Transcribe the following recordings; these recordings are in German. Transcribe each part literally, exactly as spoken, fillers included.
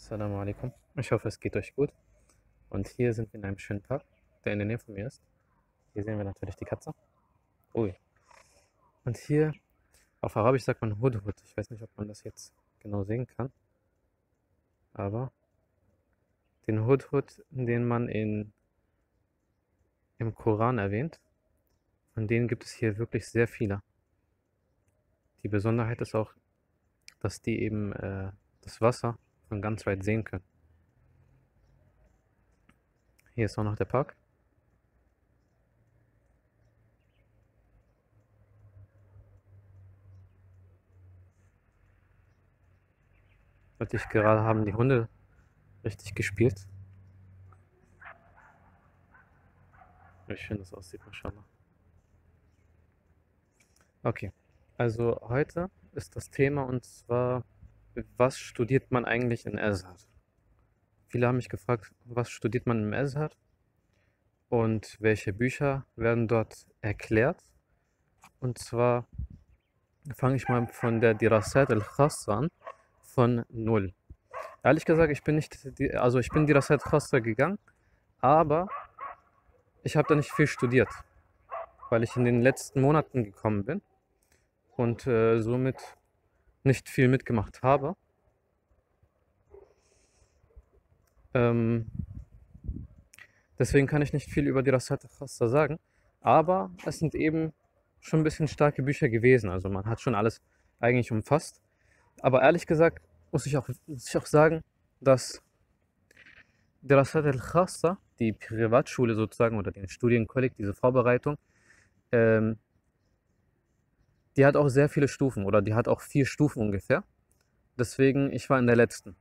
Assalamu alaikum. Ich hoffe, es geht euch gut. Und hier sind wir in einem schönen Park, der in der Nähe von mir ist. Hier sehen wir natürlich die Katze. Ui. Und hier auf Arabisch sagt man Hudhud. Ich weiß nicht, ob man das jetzt genau sehen kann. Aber den Hudhud, den man in, im Koran erwähnt, von denen gibt es hier wirklich sehr viele. Die Besonderheit ist auch, dass die eben äh, das Wasser von ganz weit sehen können. Hier ist auch noch der Park. Wirklich gerade haben die Hunde richtig gespielt. Wie schön das aussieht, mashallah. Okay, also heute ist das Thema und zwar, was studiert man eigentlich in Azhar? Viele haben mich gefragt, was studiert man im Azhar und welche Bücher werden dort erklärt? Und zwar fange ich mal von der Dirasat al-Khassa an, von null. Ehrlich gesagt, ich bin nicht, die- also ich bin Dirasat Khassa gegangen, aber ich habe da nicht viel studiert, weil ich in den letzten Monaten gekommen bin und äh, somit nicht viel mitgemacht habe. Ähm, deswegen kann ich nicht viel über die Rasat al-Khassa sagen, aber es sind eben schon ein bisschen starke Bücher gewesen. Also man hat schon alles eigentlich umfasst. Aber ehrlich gesagt muss ich auch, muss ich auch sagen, dass die Rasat al-Khassa, die Privatschule sozusagen oder den Studienkolleg, diese Vorbereitung, ähm, die hat auch sehr viele Stufen oder die hat auch vier Stufen ungefähr. Deswegen, ich war in der letzten,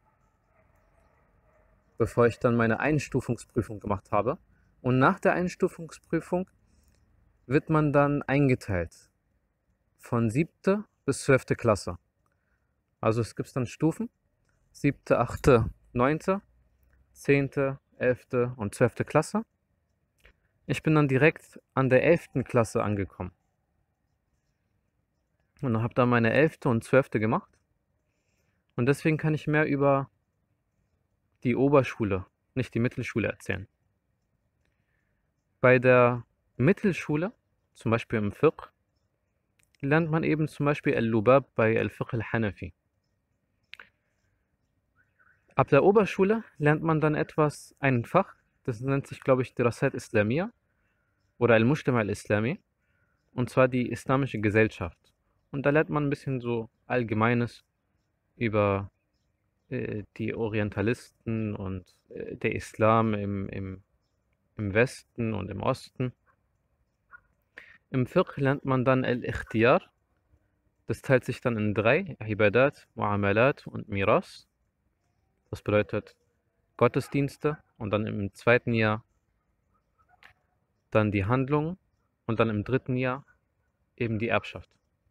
bevor ich dann meine Einstufungsprüfung gemacht habe. Und nach der Einstufungsprüfung wird man dann eingeteilt von siebte bis zwölfte Klasse. Also es gibt dann Stufen, siebte, achte, neunte, zehnte, elfte und zwölfte Klasse. Ich bin dann direkt an der elften Klasse angekommen und habe dann meine elfte und zwölfte gemacht. Und deswegen kann ich mehr über die Oberschule, nicht die Mittelschule erzählen. Bei der Mittelschule, zum Beispiel im Fiqh, lernt man eben zum Beispiel Al-Lubab bei Al-Fiqh Al-Hanafi. Ab der Oberschule lernt man dann etwas, ein Fach, das nennt sich, glaube ich, Dirasat Islamiyya oder Al-Mujtama Al-Islami, und zwar die islamische Gesellschaft. Und da lernt man ein bisschen so Allgemeines über äh, die Orientalisten und äh, der Islam im, im, im Westen und im Osten. Im Fiqh lernt man dann Al-Ikhtiyar. Das teilt sich dann in drei: Ibadat, Muamalat und Miras. Das bedeutet Gottesdienste und dann im zweiten Jahr dann die Handlung und dann im dritten Jahr eben die Erbschaft.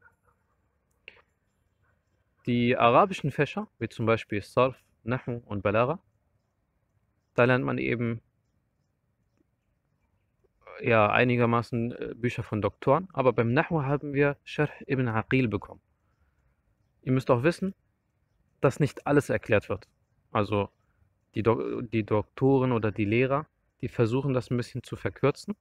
Die arabischen Fächer, wie zum Beispiel Sarf, Nahu und Balagha, da lernt man eben ja einigermaßen äh, Bücher von Doktoren, aber beim Nahu haben wir Sharh ibn Aqil bekommen. Ihr müsst auch wissen, dass nicht alles erklärt wird. Also die, Do die Doktoren oder die Lehrer, die versuchen das ein bisschen zu verkürzen.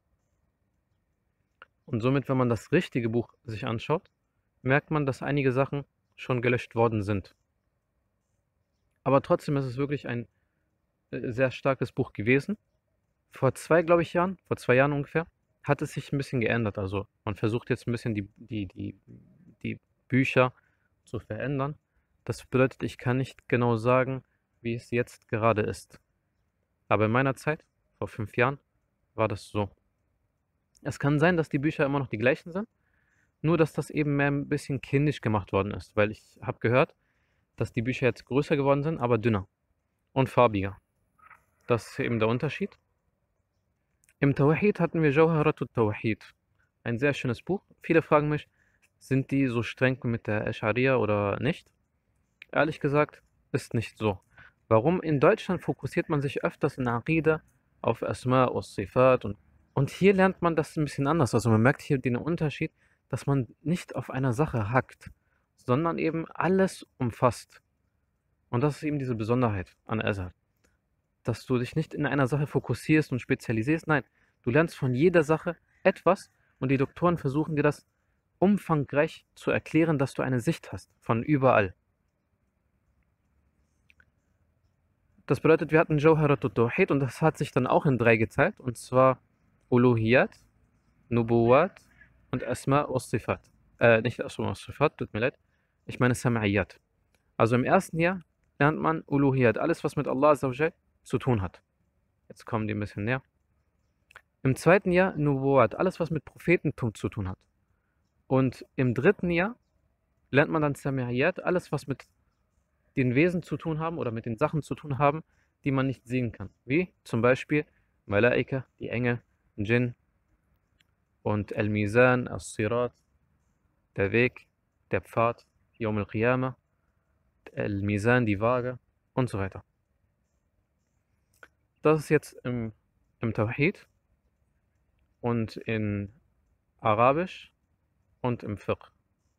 Und somit, wenn man das richtige Buch sich anschaut, merkt man, dass einige Sachen schon gelöscht worden sind. Aber trotzdem ist es wirklich ein äh, sehr starkes Buch gewesen. Vor zwei, glaube ich, Jahren, vor zwei Jahren ungefähr, hat es sich ein bisschen geändert. Also man versucht jetzt ein bisschen die, die, die, die Bücher zu verändern. Das bedeutet, ich kann nicht genau sagen, wie es jetzt gerade ist. Aber in meiner Zeit, vor fünf Jahren, war das so. Es kann sein, dass die Bücher immer noch die gleichen sind, nur dass das eben mehr ein bisschen kindisch gemacht worden ist, weil ich habe gehört, dass die Bücher jetzt größer geworden sind, aber dünner und farbiger. Das ist eben der Unterschied. Im Tawhid hatten wir Jawharatut Tawhid, ein sehr schönes Buch. Viele fragen mich, sind die so streng mit der Asch'ariyya oder nicht? Ehrlich gesagt, ist nicht so. Warum? In Deutschland fokussiert man sich öfters in Aqida auf Asma und Sifat und, und hier lernt man das ein bisschen anders. Also man merkt hier den Unterschied, dass man nicht auf einer Sache hackt, sondern eben alles umfasst. Und das ist eben diese Besonderheit an Azhar, dass du dich nicht in einer Sache fokussierst und spezialisierst. Nein, du lernst von jeder Sache etwas und die Doktoren versuchen dir das umfangreich zu erklären, dass du eine Sicht hast von überall. Das bedeutet, wir hatten Jawharat al-Tawhid und das hat sich dann auch in drei geteilt, und zwar Uluhiyat, Nubuwat und Asma wa Sifat. Äh, nicht Asma wa Sifat, tut mir leid. Ich meine Sam'iyat. Also im ersten Jahr lernt man Uluhiyat, alles was mit Allah Azza wa Jal zu tun hat. Jetzt kommen die ein bisschen näher. Im zweiten Jahr Nubuwat, alles was mit Prophetentum zu tun hat. Und im dritten Jahr lernt man dann Sam'iyat, alles was mit den Wesen zu tun haben oder mit den Sachen zu tun haben, die man nicht sehen kann. Wie zum Beispiel Malaika, die Engel, Djinn und Al-Mizan, As-Sirat, der Weg, der Pfad, Yawm al-Qiyamah, Al-Mizan, die Waage und so weiter. Das ist jetzt im, im Tawhid und in Arabisch und im Fiqh.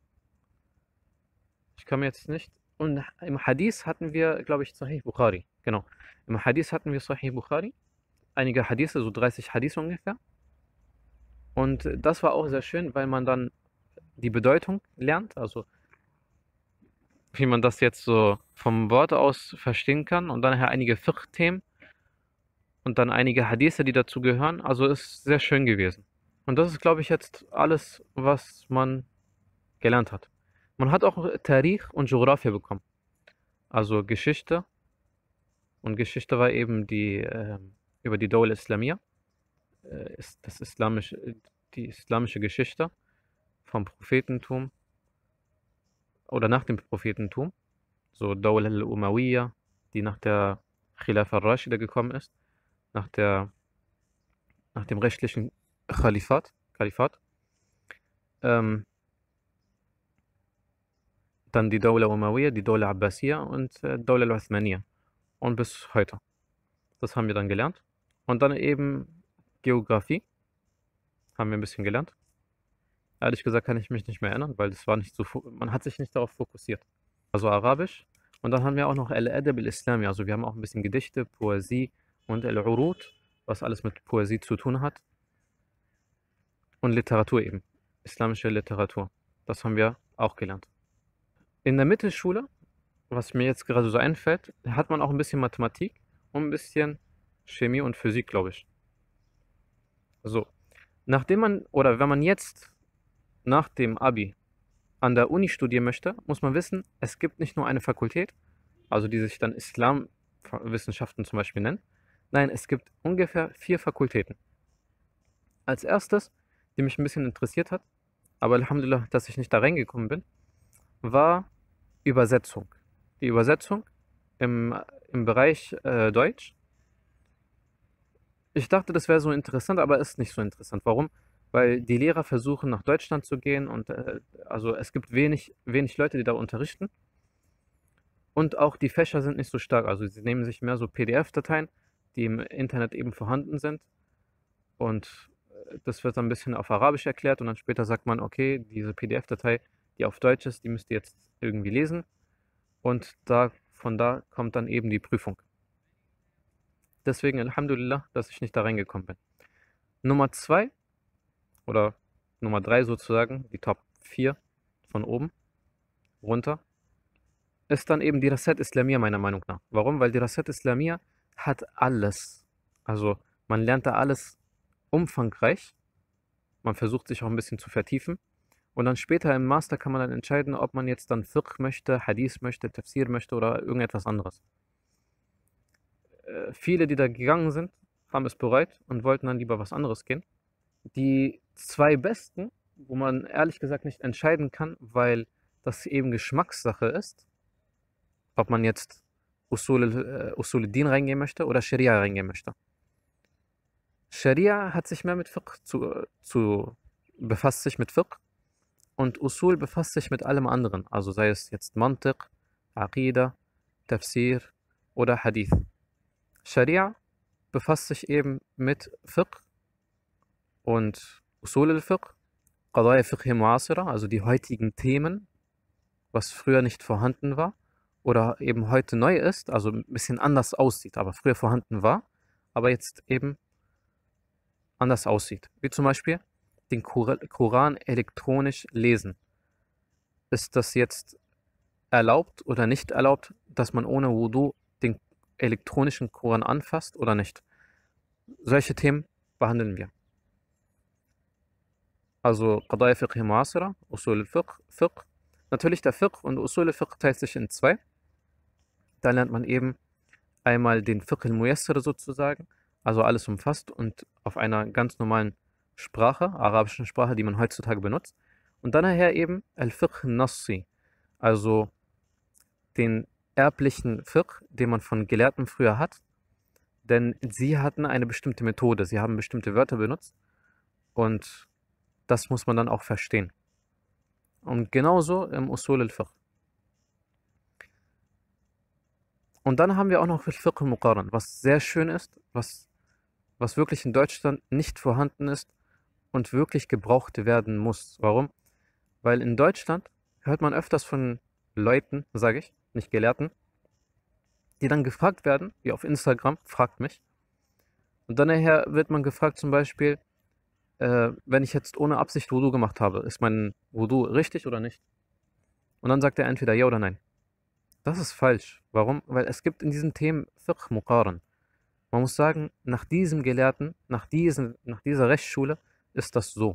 Ich kann mir jetzt nicht. Und im Hadith hatten wir, glaube ich, Sahih Bukhari. Genau. Im Hadith hatten wir Sahih Bukhari. Einige Hadithe, so dreißig Hadith ungefähr. Und das war auch sehr schön, weil man dann die Bedeutung lernt, also wie man das jetzt so vom Wort aus verstehen kann, und dann nachher einige Fiqh-Themen und dann einige Hadithe, die dazu gehören. Also ist sehr schön gewesen. Und das ist, glaube ich, jetzt alles, was man gelernt hat. Man hat auch Tarikh und Geografie bekommen. Also Geschichte. Und Geschichte war eben die äh, über die Dawla Islamiyya, äh, ist das islamische, die islamische Geschichte vom Prophetentum oder nach dem Prophetentum. So Dawla al-Umayyah, die nach der Khilafa al-Rashida gekommen ist, nach der nach dem rechtlichen Khalifat, Kalifat. Ähm, dann die Dawla Umayyah, die Dawla Abbasiyya und äh, Dawla al-Uthmaniyya. Und bis heute. Das haben wir dann gelernt. Und dann eben Geografie. Haben wir ein bisschen gelernt. Ehrlich gesagt kann ich mich nicht mehr erinnern, weil das war nicht so, man hat sich nicht darauf fokussiert. Also Arabisch. Und dann haben wir auch noch Al-Adab al-Islami. Also wir haben auch ein bisschen Gedichte, Poesie und Al-Urud, was alles mit Poesie zu tun hat. Und Literatur eben. Islamische Literatur. Das haben wir auch gelernt. In der Mittelschule, was mir jetzt gerade so einfällt, hat man auch ein bisschen Mathematik und ein bisschen Chemie und Physik, glaube ich. So, nachdem man, oder wenn man jetzt nach dem Abi an der Uni studieren möchte, muss man wissen, es gibt nicht nur eine Fakultät, also die sich dann Islamwissenschaften zum Beispiel nennt. Nein, es gibt ungefähr vier Fakultäten. Als erstes, die mich ein bisschen interessiert hat, aber Alhamdulillah, dass ich nicht da reingekommen bin, war Übersetzung. Die Übersetzung im, im Bereich äh, Deutsch. Ich dachte, das wäre so interessant, aber ist nicht so interessant. Warum? Weil die Lehrer versuchen, nach Deutschland zu gehen und äh, also es gibt wenig, wenig Leute, die da unterrichten. Und auch die Fächer sind nicht so stark. Also sie nehmen sich mehr so P D F-Dateien, die im Internet eben vorhanden sind. Und äh, das wird dann ein bisschen auf Arabisch erklärt und dann später sagt man, okay, diese P D F-Datei, die auf Deutsch ist, die müsst ihr jetzt irgendwie lesen. Und da, von da kommt dann eben die Prüfung. Deswegen Alhamdulillah, dass ich nicht da reingekommen bin. Nummer zwei oder Nummer drei sozusagen, die Top vier von oben runter, ist dann eben die Dirasat Islamiyya meiner Meinung nach. Warum? Weil die Dirasat Islamiyya hat alles. Also man lernt da alles umfangreich. Man versucht sich auch ein bisschen zu vertiefen. Und dann später im Master kann man dann entscheiden, ob man jetzt dann Fiqh möchte, Hadith möchte, Tafsir möchte oder irgendetwas anderes. Äh, viele, die da gegangen sind, haben es bereut und wollten dann lieber was anderes gehen. Die zwei besten, wo man ehrlich gesagt nicht entscheiden kann, weil das eben Geschmackssache ist, ob man jetzt Usul, äh, Usul al-Din reingehen möchte oder Scharia reingehen möchte. Scharia hat sich mehr mit Fiqh zu, zu befasst sich mit Fiqh und Usul befasst sich mit allem anderen, also sei es jetzt Mantiq, Aqida, Tafsir oder Hadith. Scharia befasst sich eben mit Fiqh und Usul al-Fiqh, Qadaya Fiqh Mu'asira, also die heutigen Themen, was früher nicht vorhanden war, oder eben heute neu ist, also ein bisschen anders aussieht, aber früher vorhanden war, aber jetzt eben anders aussieht. Wie zum Beispiel den Koran elektronisch lesen. Ist das jetzt erlaubt oder nicht erlaubt, dass man ohne Wudu den elektronischen Koran anfasst oder nicht? Solche Themen behandeln wir. Also Qadaya Fiqh Mu'asira, Usul al-Fiqh, Fiqh. Natürlich der Fiqh und Usul al-Fiqh teilt sich in zwei. Da lernt man eben einmal den Fiqh al-Muyassir sozusagen, also alles umfasst und auf einer ganz normalen Sprache, arabischen Sprache, die man heutzutage benutzt. Und dann nachher eben al-Fiqh al-Nassi, also den erblichen Fiqh, den man von Gelehrten früher hat, denn sie hatten eine bestimmte Methode, sie haben bestimmte Wörter benutzt und das muss man dann auch verstehen. Und genauso im Usul al-Fiqh. Und dann haben wir auch noch Fiqh al-Muqaran, was sehr schön ist, was, was wirklich in Deutschland nicht vorhanden ist und wirklich gebraucht werden muss. Warum? Weil in Deutschland hört man öfters von Leuten, sage ich, nicht Gelehrten, die dann gefragt werden, wie auf Instagram, fragt mich. Und dann nachher wird man gefragt zum Beispiel, äh, wenn ich jetzt ohne Absicht Wudu gemacht habe, ist mein Wudu richtig oder nicht? Und dann sagt er entweder ja oder nein. Das ist falsch. Warum? Weil es gibt in diesen Themen Fiqh Muqaran. Man muss sagen, nach diesem Gelehrten, nach, diesen, nach dieser Rechtsschule ist das so.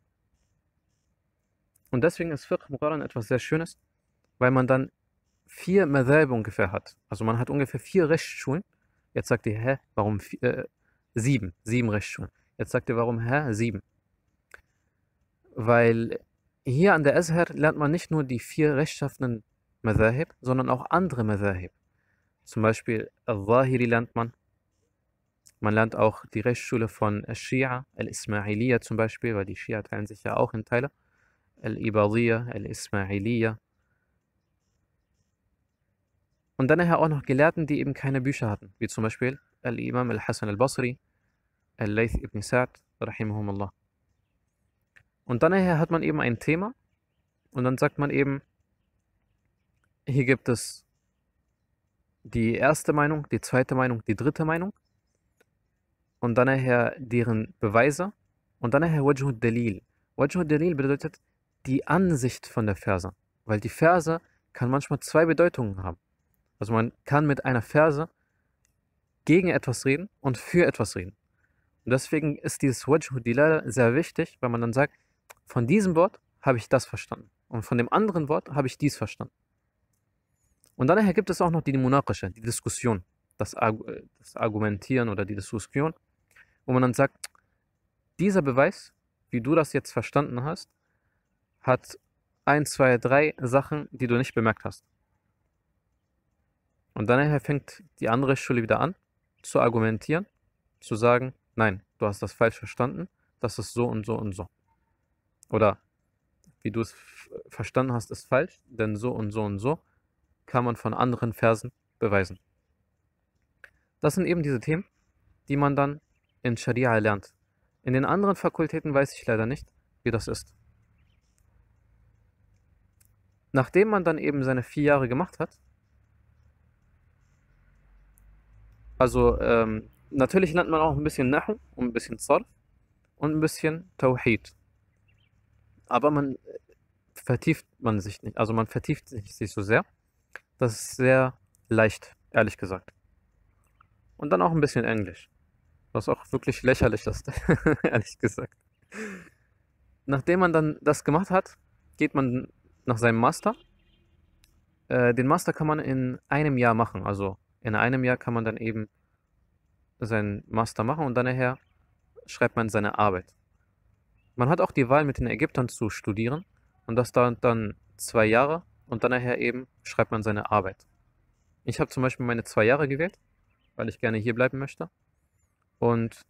Und deswegen ist Fiqh Muqaran etwas sehr Schönes, weil man dann vier Madhab ungefähr hat. Also man hat ungefähr vier Rechtsschulen. Jetzt sagt ihr, hä, warum vier, äh, sieben? Sieben Rechtsschulen. Jetzt sagt ihr, warum, hä, sieben? Weil hier an der Azhar lernt man nicht nur die vier rechtschaffenen Madhahib, sondern auch andere Madhahib. Zum Beispiel Al-Zahiri lernt man. Man lernt auch die Rechtsschule von Al-Shia, Al-Ismailiyya zum Beispiel, weil die Shia teilen sich ja auch in Teile. Al-Ibadiyya, Al-Ismailiyya. Und dann nachher auch noch Gelehrten, die eben keine Bücher hatten, wie zum Beispiel Al-Imam Al-Hasan Al-Basri, Al-Layth ibn Sa'd, rahimahumullah. Und dann nachher hat man eben ein Thema und dann sagt man eben, hier gibt es die erste Meinung, die zweite Meinung, die dritte Meinung und dann nachher deren Beweise und dann nachher Wajhu Dalil. Wajhu Dalil bedeutet die Ansicht von der Verse, weil die Verse kann manchmal zwei Bedeutungen haben. Also man kann mit einer Verse gegen etwas reden und für etwas reden. Und deswegen ist dieses Wajhu Dalil sehr wichtig, weil man dann sagt, von diesem Wort habe ich das verstanden und von dem anderen Wort habe ich dies verstanden. Und dann nachher gibt es auch noch die Munaqasha, die Diskussion, das, Argu das Argumentieren oder die Diskussion, wo man dann sagt, dieser Beweis, wie du das jetzt verstanden hast, hat ein, zwei, drei Sachen, die du nicht bemerkt hast. Und dann nachher fängt die andere Schule wieder an, zu argumentieren, zu sagen, nein, du hast das falsch verstanden, das ist so und so und so. Oder wie du es verstanden hast, ist falsch, denn so und so und so kann man von anderen Versen beweisen. Das sind eben diese Themen, die man dann in Scharia lernt. In den anderen Fakultäten weiß ich leider nicht, wie das ist. Nachdem man dann eben seine vier Jahre gemacht hat, also ähm, natürlich lernt man auch ein bisschen Nahu und ein bisschen Sarf und ein bisschen Tawhid. Aber man vertieft man sich nicht, also man vertieft sich nicht so sehr. Das ist sehr leicht, ehrlich gesagt. Und dann auch ein bisschen Englisch, was auch wirklich lächerlich ist, ehrlich gesagt. Nachdem man dann das gemacht hat, geht man nach seinem Master. Äh, den Master kann man in einem Jahr machen, also in einem Jahr kann man dann eben seinen Master machen und dann nachher schreibt man seine Arbeit. Man hat auch die Wahl, mit den Ägyptern zu studieren und das dauert dann zwei Jahre und dann nachher eben schreibt man seine Arbeit. Ich habe zum Beispiel meine zwei Jahre gewählt, weil ich gerne hier bleiben möchte. Und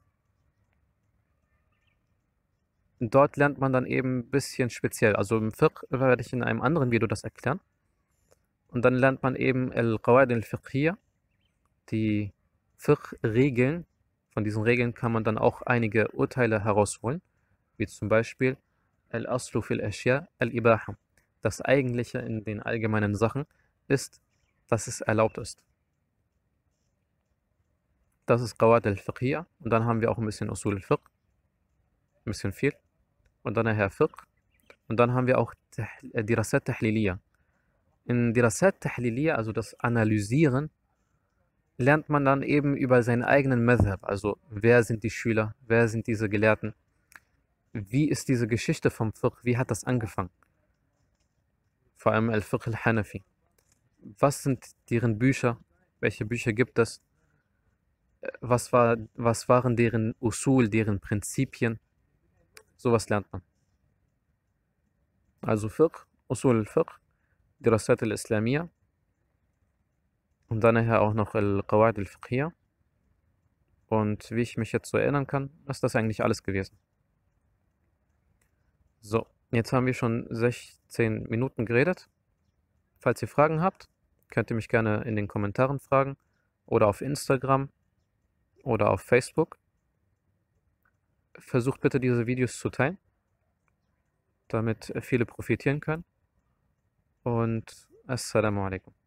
dort lernt man dann eben ein bisschen speziell. Also im Fiqh werde ich in einem anderen Video das erklären. Und dann lernt man eben Al-Qawaid al-Fiqhiyya, die Fiqh-Regeln. Von diesen Regeln kann man dann auch einige Urteile herausholen, wie zum Beispiel Al-Aslu fil Ashya al-Ibaha. Das Eigentliche in den allgemeinen Sachen ist dass es erlaubt ist. Das ist Qawaid al-Fiqhiyya. Und dann haben wir auch ein bisschen Usul al-Fiqh. Ein bisschen viel. Und dann nachher Fiqh. Und dann haben wir auch Dirasat Tahliliyya. In Dirasat Tahliliyya, also das Analysieren, lernt man dann eben über seinen eigenen Madhab. Also wer sind die Schüler, wer sind diese Gelehrten, wie ist diese Geschichte vom Fiqh, wie hat das angefangen? Vor allem Al-Fiqh al-Hanafi. Was sind deren Bücher, welche Bücher gibt es, was, war, was waren deren Usul, deren Prinzipien, sowas lernt man. Also Fiqh, Usul al-Fiqh, Dirasat al-Islamiyya und dann nachher auch noch Al-Qawaid al-Fiqhiyya. Und wie ich mich jetzt so erinnern kann, ist das eigentlich alles gewesen. So, jetzt haben wir schon sechzehn Minuten geredet. Falls ihr Fragen habt, könnt ihr mich gerne in den Kommentaren fragen oder auf Instagram oder auf Facebook. Versucht bitte diese Videos zu teilen, damit viele profitieren können. Und Assalamu alaikum.